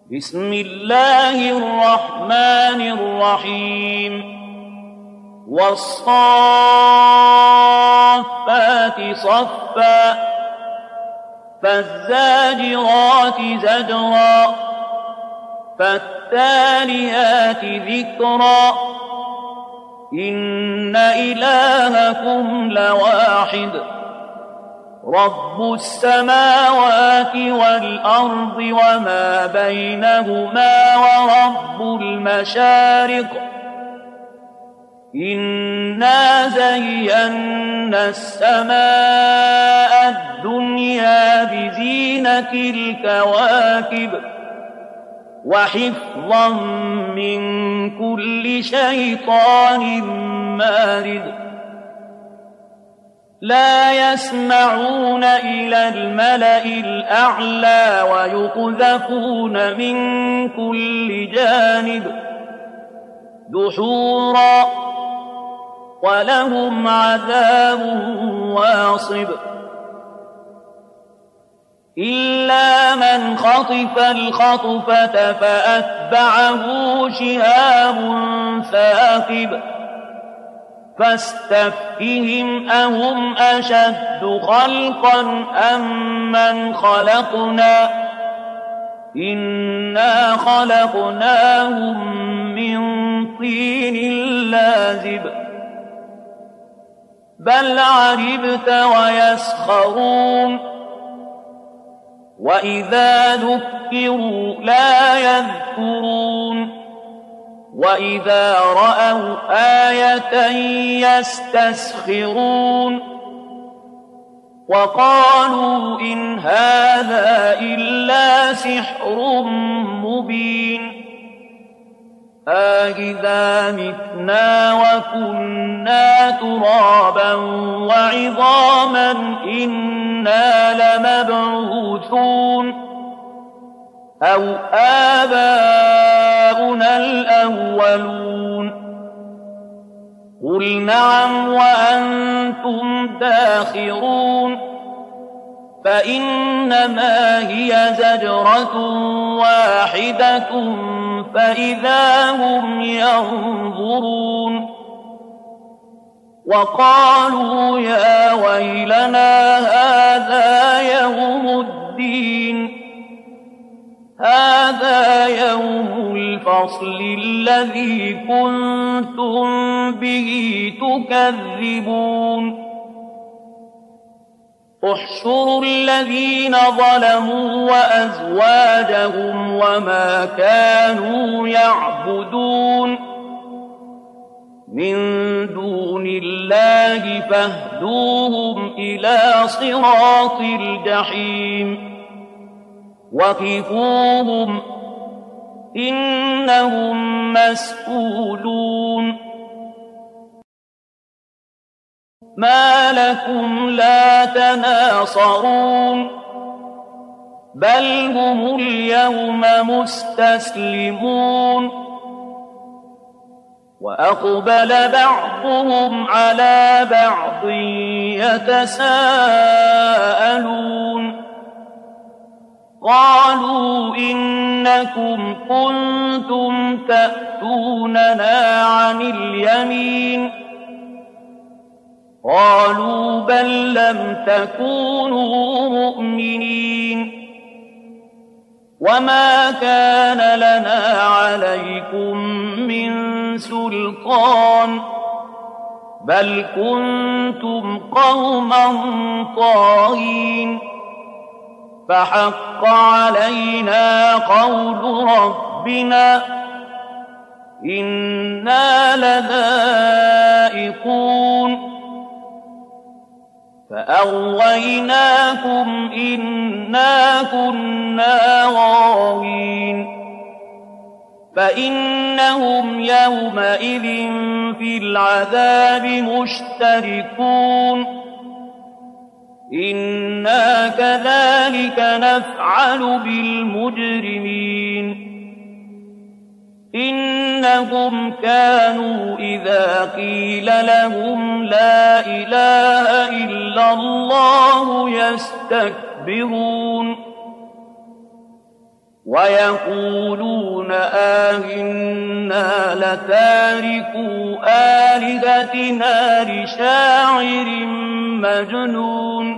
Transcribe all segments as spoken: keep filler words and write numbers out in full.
بسم الله الرحمن الرحيم والصافات صفا فالزاجرات زجرا فالتاليات ذكرا إن إلهكم لواحد رب السماوات والأرض وما بينهما ورب المشارق إنا زينا السماء الدنيا بزينة الكواكب وحفظا من كل شيطان مارد لا يسمعون إلى الملأ الأعلى ويقذفون من كل جانب دحورا ولهم عذاب واصب إلا من خطف الخطفة فأتبعه شهاب ثاقب فاستفتهم أهم أشد خلقا أم من خلقنا إنا خلقناهم من طين لازب بل عجبت ويسخرون وإذا ذكروا لا يذكرون وإذا رأوا آية يستسخرون وقالوا إن هذا إلا سحر مبين أإذا متنا وكنا ترابا وعظاما إنا لمبعوثون أو آباؤنا الأولون قل نعم وأنتم داخرون فإنما هي زجرة واحدة فإذا هم ينظرون وقالوا يا ويلنا هذا يوم الدين هذا يوم الفصل الذي كنتم به تكذبون احشروا الذين ظلموا وأزواجهم وما كانوا يعبدون من دون الله فاهدوهم إلى صراط الجحيم وقفوهم إنهم مسئولون ما لكم لا تناصرون بل هم اليوم مستسلمون وأقبل بعضهم على بعض يتساءلون قالوا إنكم كنتم تأتوننا عن اليمين قالوا بل لم تكونوا مؤمنين وما كان لنا عليكم من سلطان بل كنتم قوما طاغين فحق علينا قول ربنا إنا لذائقون فأغويناكم إنا كنا غاوين فإنهم يومئذ في العذاب مشتركون إنا كذلك نفعل بالمجرمين إنهم كانوا إذا قيل لهم لا إله إلا الله يستكبرون ويقولون آئنا لتاركو آلهتنا لشاعر مجنون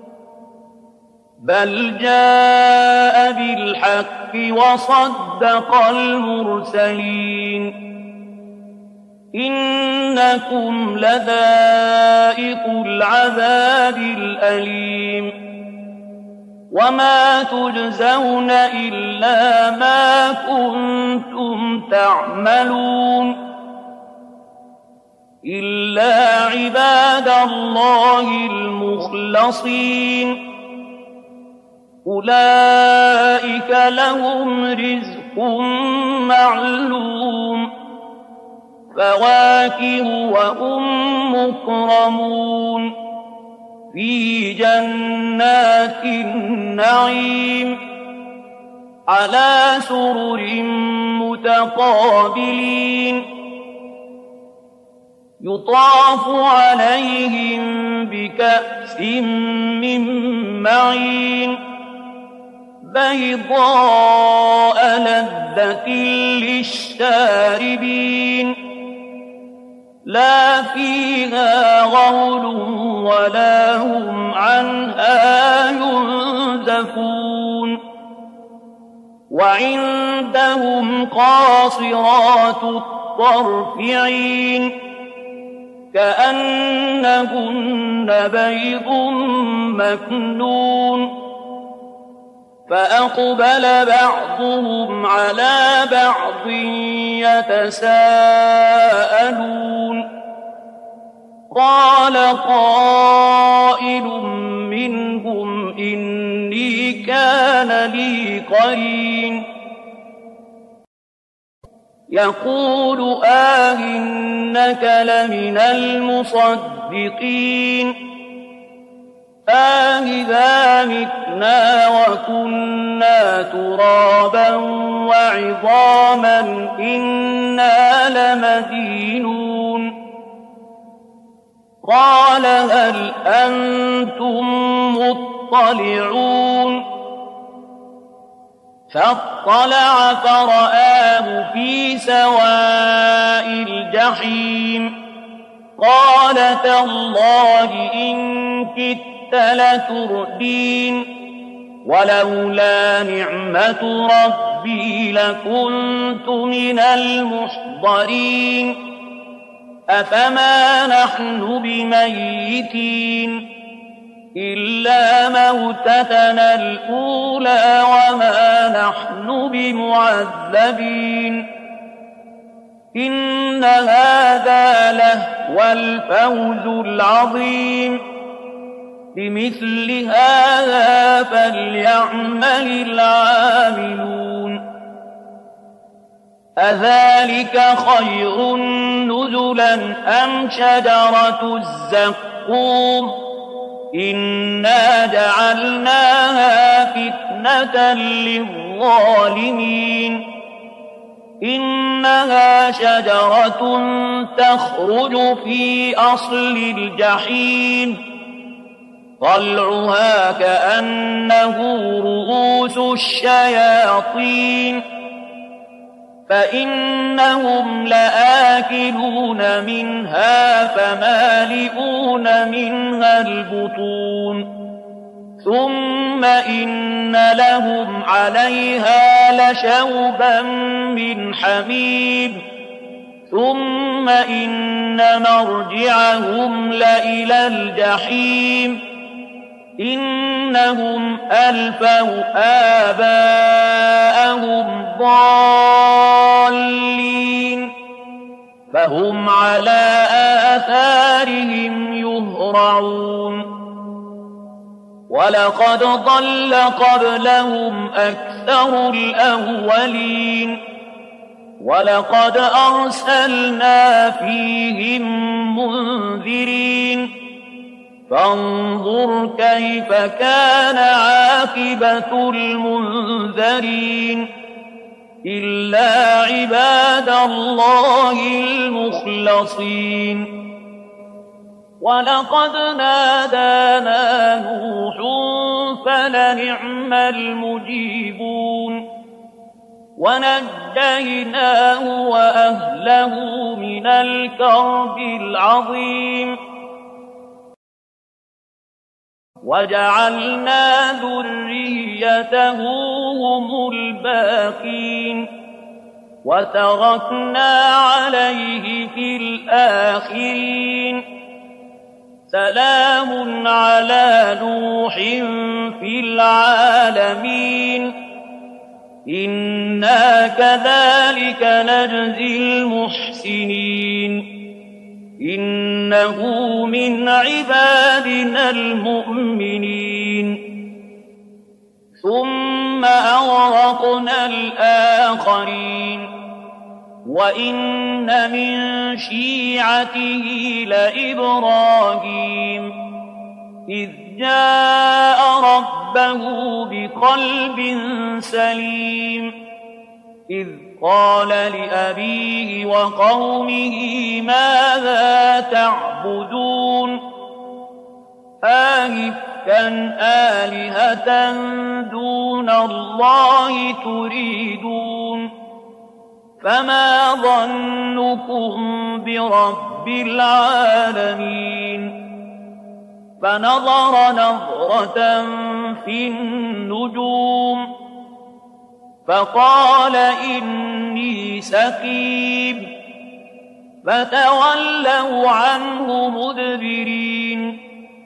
بل جاء بالحق وصدق المرسلين إنكم لذائق العذاب الأليم وما تجزون إلا ما كنتم تعملون إلا عباد الله المخلصين أولئك لهم رزق معلوم فواكه وهم مكرمون في جنات النعيم على سرر متقابلين يطاف عليهم بكأس من معين بيضاء لذة للشاربين لا فيها غول ولا هم عنها ينزفون وعندهم قاصرات الطرف عين كأنهن بيض مكنون فأقبل بعضهم على بعض يتساءلون قال قائل منهم إني كان لي قرين يقول آئنك لمن المصدقين آئذا متنا وكنا ترابا وعظاما إنا لمدينون قال هل أنتم مطلعون فاطلع فرآه في سواء الجحيم قال تالله إن كدت لتردين ولولا نعمة ربي لكنت من المحضرين أفما نحن بميتين إلا موتتنا الأولى وما نحن بمعذبين إن هذا لهو الفوز العظيم لمثل هذا فليعمل العاملون أذلك خير نزلا أم شجرة الزقوم إنا جعلناها فتنة للظالمين إنها شجرة تخرج في أصل الجحيم طلعها كأنه رؤوس الشياطين فإنهم لآكلون منها فمالئون منها البطون ثم إن لهم عليها لشوبا من حميم ثم إن مرجعهم لإلى الجحيم إنهم ألفوا آباءهم ضالين فهم على آثارهم يهرعون ولقد ضل قبلهم أكثر الأولين ولقد أرسلنا فيهم منذرين فانظر كيف كان عاقبة المنذرين إلا عباد الله المخلصين ولقد نادانا نوح فلنعم المجيبون ونجيناه وأهله من الكرب العظيم وجعلنا ذريته هم الباقين وتركنا عليه في الآخرين سلام على نوح في العالمين إنا كذلك نجزي المحسنين إنه من عبادنا المؤمنين ثم أغرقنا الآخرين وإن من شيعته لإبراهيم إذ جاء ربه بقلب سليم إذ قال لأبيه وقومه ماذا تعبدون آئفكا آلهة دون الله تريدون فما ظنكم برب العالمين فنظر نظرة في النجوم فقال إني سقيم فتولوا عنه مدبرين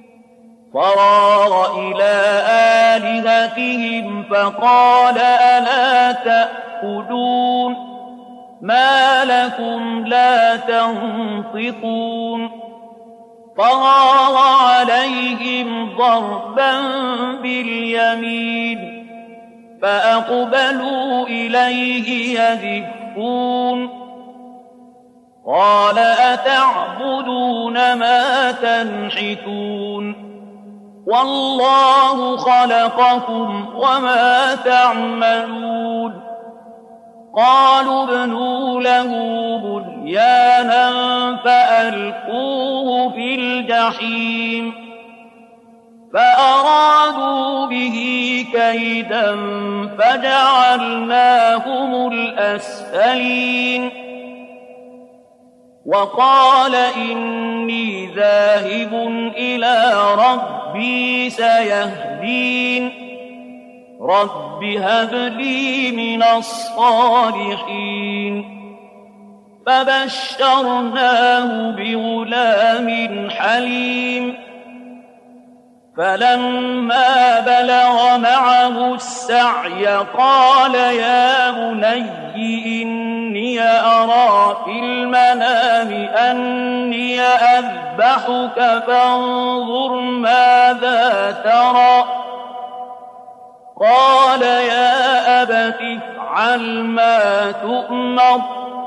فراغ إلى آلهتهم فقال ألا تأكلون ما لكم لا تنطقون فراغ عليهم ضربا باليمين فأقبلوا إليه يزفون قال أتعبدون ما تنحتون والله خلقكم وما تعملون قالوا ابنوا له بنيانا فألقوه في الجحيم فأرادوا به كيدا فجعلناهم الأسفلين وقال إني ذاهب إلى ربي سيهدين رب هب لي من الصالحين فبشرناه بغلام حليم فلما بلغ معه السعي قال يا بني إني أرى في المنام أني أذبحك فانظر ماذا ترى قال يا أبت افعل ما تؤمر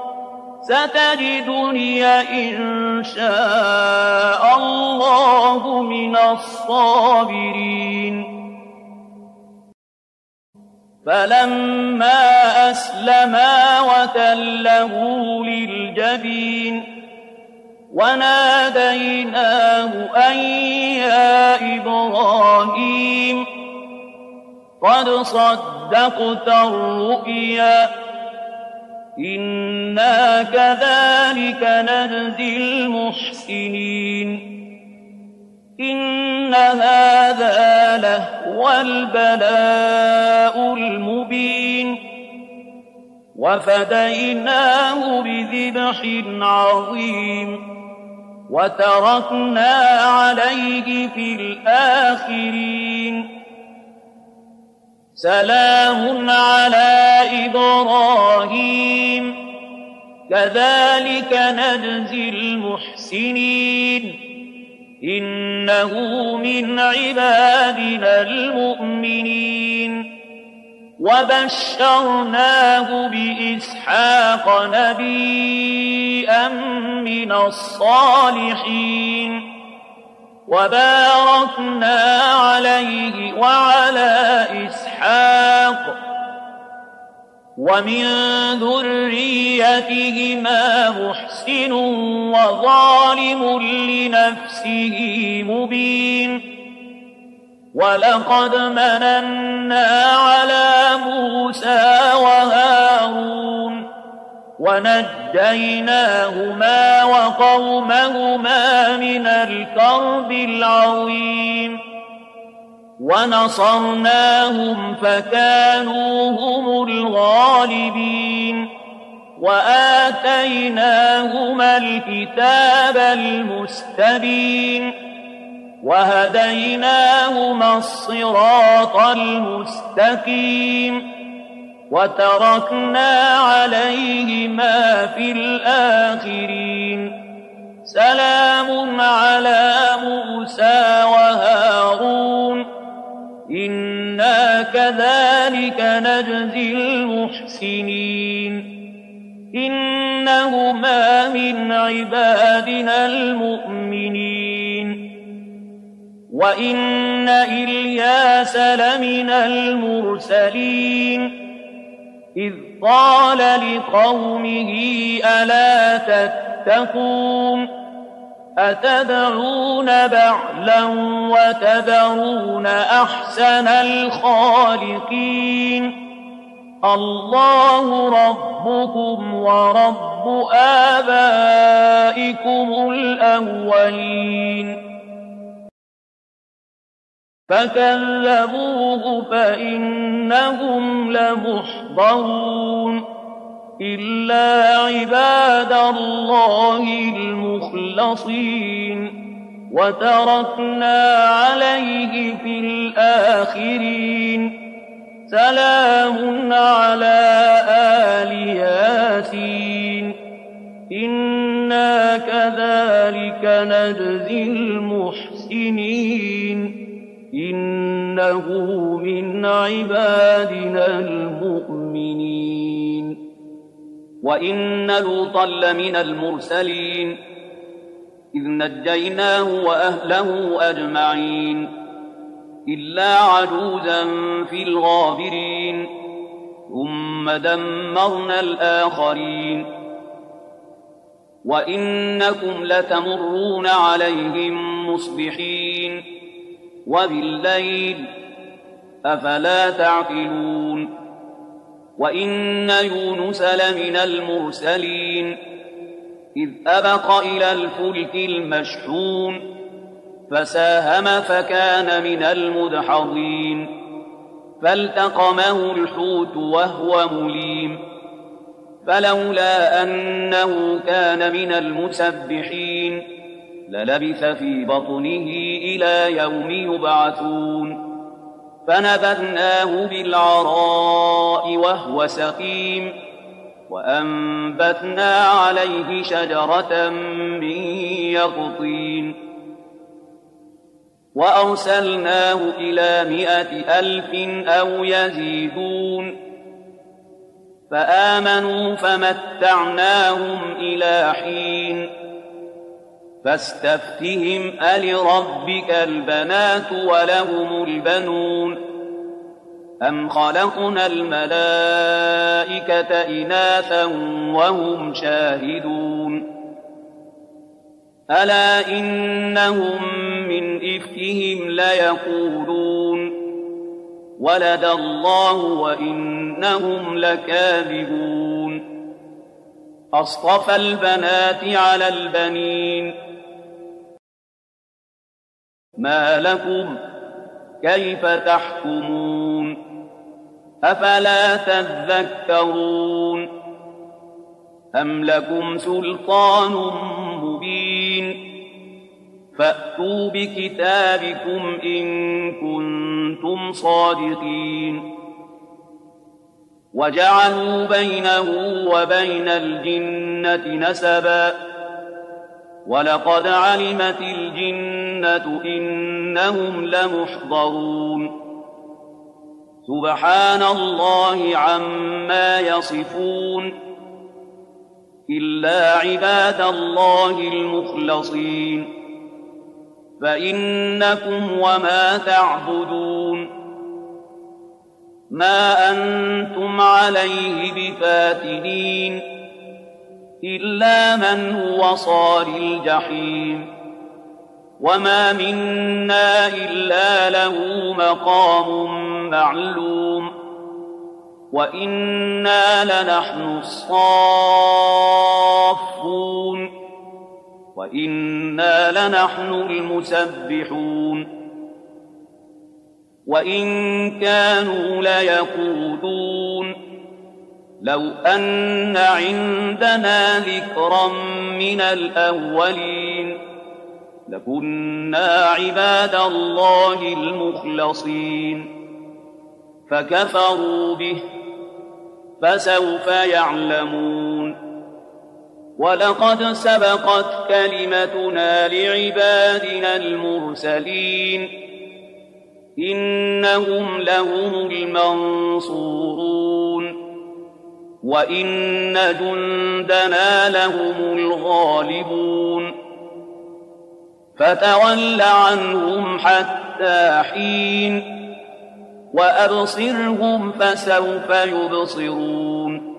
ستجدني إن شاء الله من الصابرين فلما أسلما وتله للجبين وناديناه أن يا إبراهيم قد صدقت الرؤيا إنا كذلك نجزي المحسنين إن هذا لهو البلاء المبين وفديناه بذبح عظيم وتركنا عليه في الآخرين سلام على إبراهيم كذلك نجزي المحسنين إنه من عبادنا المؤمنين وبشرناه بإسحاق نبيا من الصالحين وباركنا عليه وعلى إسحاق ومن ذريتهما محسن وظالم لنفسه مبين ولقد مننا على موسى وهارون ونجيناهما وقومهما من الكرب العظيم ونصرناهم فكانوا هم الغالبين وآتيناهما الكتاب المستبين وهديناهما الصراط المستقيم وتركنا عليهما في الآخرين سلام على موسى وهارون إنا كذلك نجزي المحسنين إنهما من عبادنا المؤمنين وإن إلياس لمن المرسلين إذ قال لقومه ألا تتقون أتدعون بعلا وتذرون أحسن الخالقين الله ربكم ورب آبائكم الأولين فكذبوه فإنهم لمحضرون إلا عباد الله المخلصين وتركنا عليه في الآخرين سلام على آل ياسين إنا كذلك نجزي المحسنين إنه من عبادنا المؤمنين وإن لوطا لمن المرسلين إذ نجيناه وأهله أجمعين إلا عجوزا في الغابرين ثم دمرنا الآخرين وإنكم لتمرون عليهم مصبحين وبالليل أفلا تعقلون وإن يونس لمن المرسلين إذ أبق إلى الفلك المشحون فساهم فكان من المدحضين فالتقمه الحوت وهو مليم فلولا أنه كان من المسبحين للبث في بطنه إلى يوم يبعثون فنبذناه بالعراء وهو سقيم وأنبتنا عليه شجرة من يقطين وأرسلناه إلى مائة ألف أو يزيدون فآمنوا فمتعناهم إلى حين فاستفتهم ألربك البنات ولهم البنون أم خلقنا الملائكة إناثا وهم شاهدون ألا إنهم من إفكهم ليقولون ولد الله وإنهم لكاذبون أصطفى البنات على البنين ما لكم كيف تحكمون أفلا تذكرون أم لكم سلطان مبين فأتوا بكتابكم إن كنتم صادقين وجعلوا بينه وبين الجنة نسبا ولقد علمت الجنة إنهم لمحضرون سبحان الله عما يصفون إلا عباد الله المخلصين فإنكم وما تعبدون ما أنتم عليه بفاتنين إلا من هو صال الجحيم وما منا إلا له مقام معلوم وإنا لنحن الصافون وإنا لنحن المسبحون وإن كانوا ليقولون لو أن عندنا ذكرا من الأولين لكنا عباد الله المخلصين فكفروا به فسوف يعلمون ولقد سبقت كلمتنا لعبادنا المرسلين إنهم لهم المنصورون وإن جندنا لهم الغالبون فتول عنهم حتى حين وأبصرهم فسوف يبصرون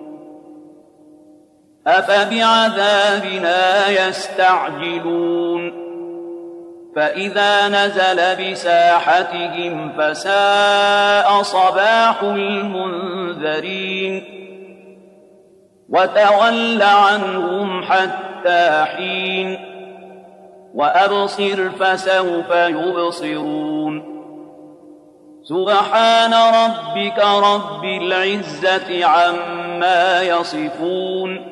أفبعذابنا يستعجلون فإذا نزل بساحتهم فساء صباح المنذرين وتول عنهم حتى حين وأبصر فسوف يبصرون سبحان ربك رب العزة عما يصفون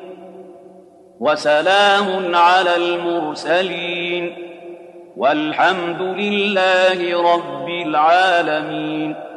وسلام على المرسلين والحمد لله رب العالمين.